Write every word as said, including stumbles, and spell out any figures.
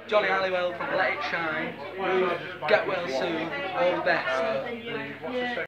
Johnny Halliwell from Let It Shine. Get well soon. All the best.